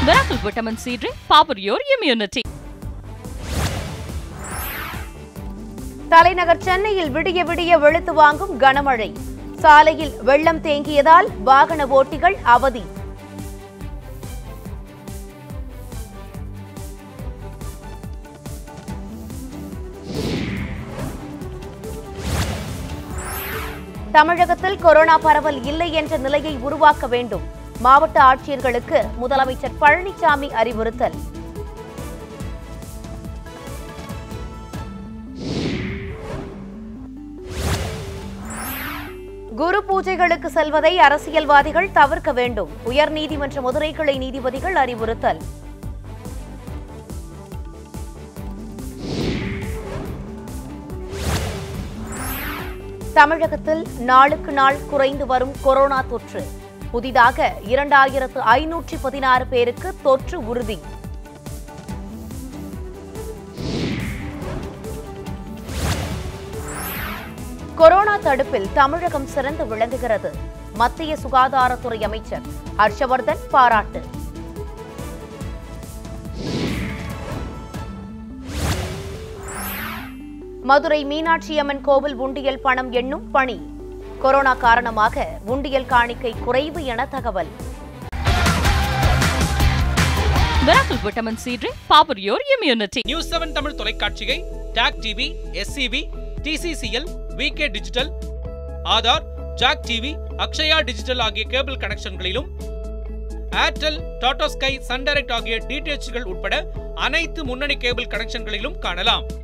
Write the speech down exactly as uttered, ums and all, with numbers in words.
Miracle Vitamin C drink, power your immunity. தலைநகர் சென்னையில் விடிய விடிய வெளுத்து வாங்கும் கனமழை. சாலையில் வெள்ளம் தேங்கியதால் வாகன ஓட்டிகள் அவதி. தமிழகத்தில் கொரோனா பரவல் இல்லை என்ற நிலையை உருவாக்க வேண்டும். மாவட்ட ஆட்சியர்களுக்கு முதலமைச்சர் பழனிசாமி அறிவுறுத்தல். குரு பூஜைகளுக்கு செல்வதை அரசியல்வாதிகள் தவிர்க்க வேண்டும். உயர்நீதிமன்ற மதுரை கிளை நீதிபதிகள் அறிவுறுத்தல். தமிழகத்தில் நாளுக்கு நாள் குறைந்து வரும் கொரோனா தொற்று. புதிதாக இரண்டாயிரத்து ஐநூற்றி பதினாறு பேருக்கு தொற்று உறுதி. கொரோனா தடுப்பில் தமிழகம் சிறந்து விளங்குகிறது. மத்திய சுகாதாரத்துறை அமைச்சர் ஹர்ஷவர்தன் பாராட்டு. மதுரை மீனாட்சி அம்மன் கோவில் உண்டியல் பணம் எண்ணும் பணி. கொரோனா காரணமாக உண்டியல் காணிக்கை குறைவு என தகவல். Miracle Vitamin C drink, power your immunity. News seven Tamil தொலைக்காட்சியை TAC TV, SCB, TCCL, VK digital, Aadhaar, Jak TV, Akshaya digital ஆகிய கேபிள் கனெக்ஷன்களிலும், Airtel, Tata Sky, Sun Direct ஆகிய டிடிஎச்கள் உட்பட அனைத்து முன்னணி கேபிள் கனெக்ஷன்களிலும் காணலாம்.